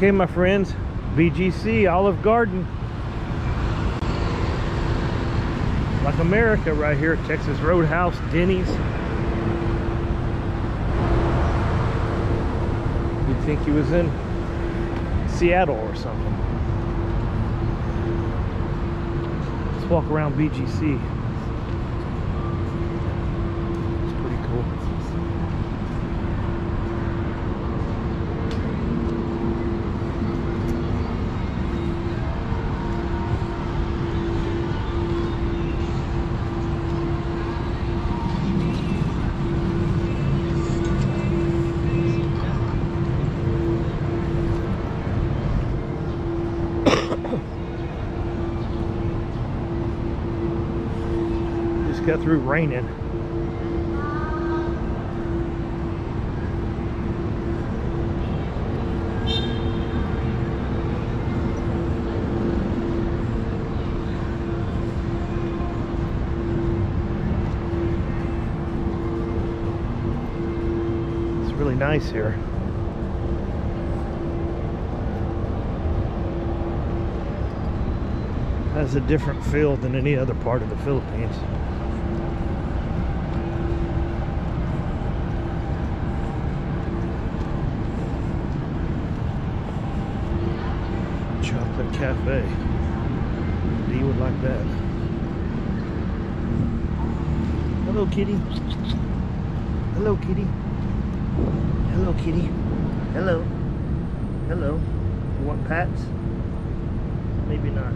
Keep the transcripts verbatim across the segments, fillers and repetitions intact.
Okay, my friends, B G C, Olive Garden. Like America right here, Texas Roadhouse, Denny's. You'd think he was in Seattle or something. Let's walk around B G C. It's pretty cool. Got through raining. It's really nice here. Has a different feel than any other part of the Philippines. Chocolate Cafe. D would like that. Hello, kitty. Hello, kitty. Hello, kitty. Hello. Hello. You want pats? Maybe not.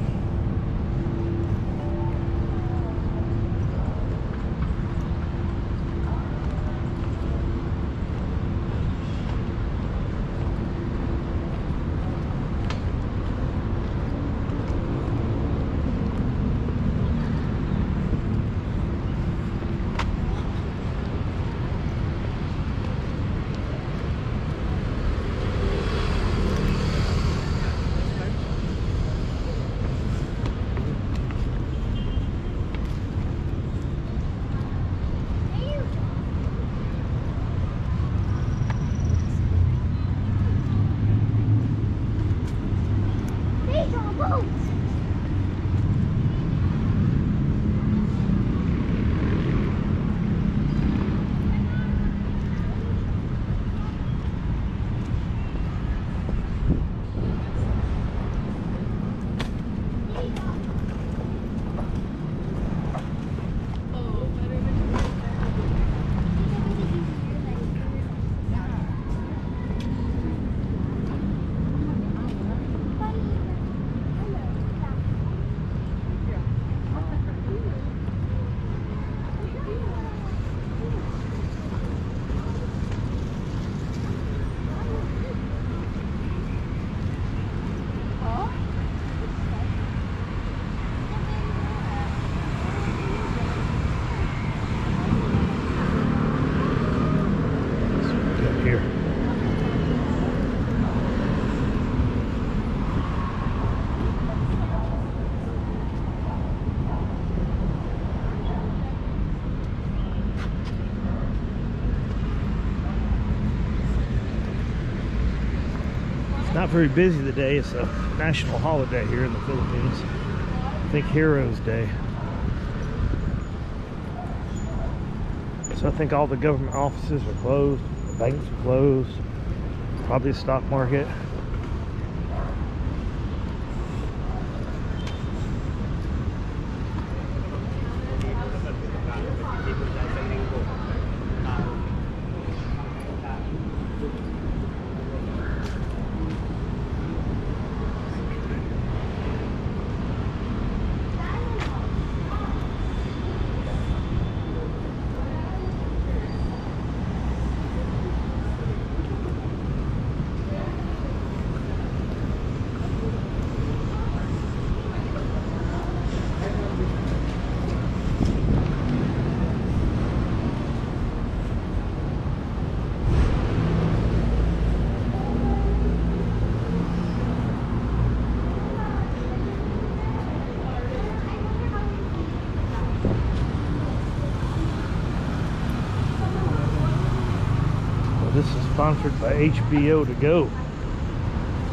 Not very busy today. It's a national holiday here in the Philippines. I think Heroes Day. So I think all the government offices are closed, the banks are closed, probably the stock market. This is sponsored by H B O to go.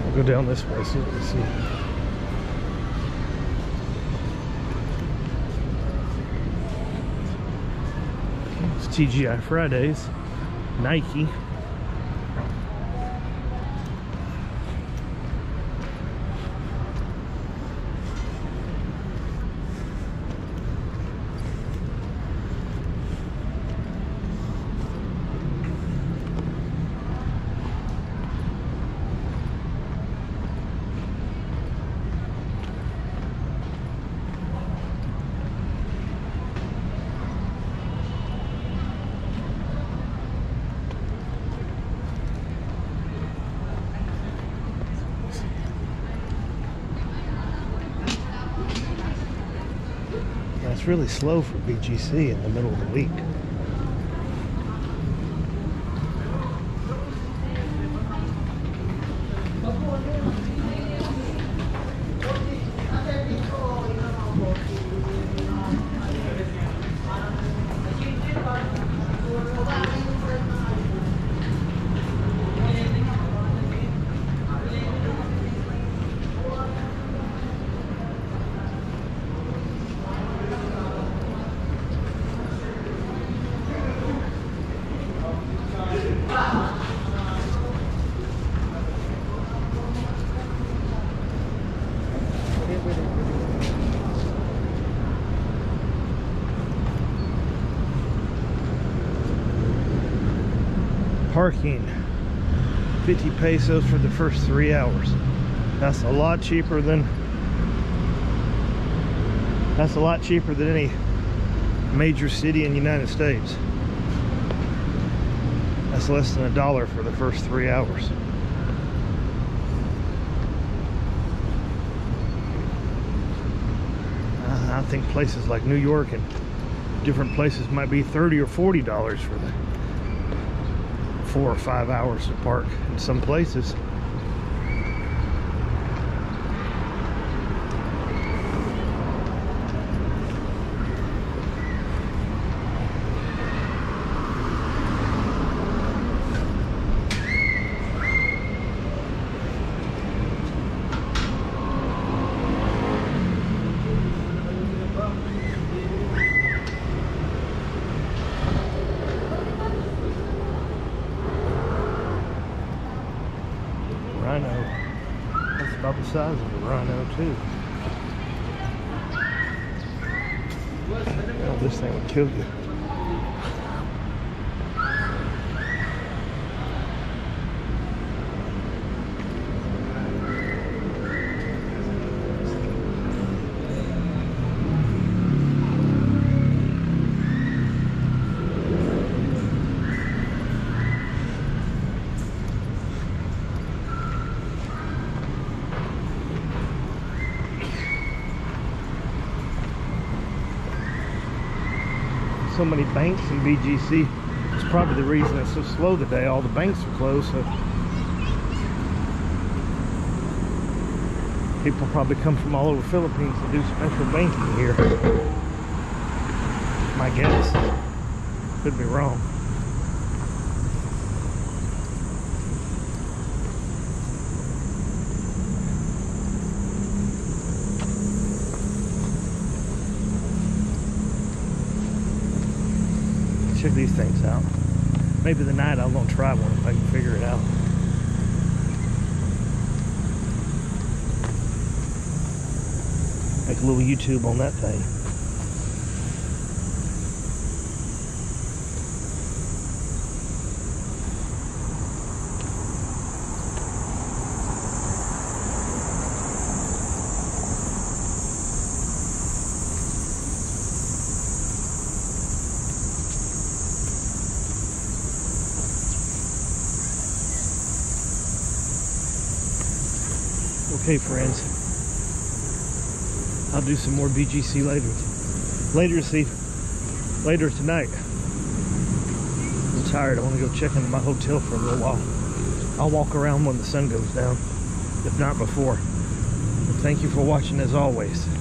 I'll go down this way so you can see. It's T G I Fridays, Nike. It's really slow for B G C in the middle of the week. Parking, fifty pesos for the first three hours. That's a lot cheaper than that's a lot cheaper than any major city in the United States. That's less than a dollar for the first three hours. Uh, I think places like New York and different places might be thirty or forty dollars for the four or five hours to park in some places. Rhino. That's about the size of a rhino too. Oh, this thing would kill you. So many banks in B G C. It's probably the reason it's so slow today. All the banks are closed, so people probably come from all over the Philippines to do special banking here. My guess. Could be wrong. Check these things out. Maybe tonight I'm gonna try one if I can figure it out. Make a little YouTube on that thing. Okay, friends, I'll do some more B G C later. Later, see, later tonight. I'm tired. I want to go check into my hotel for a little while. I'll walk around when the sun goes down, if not before. But thank you for watching as always.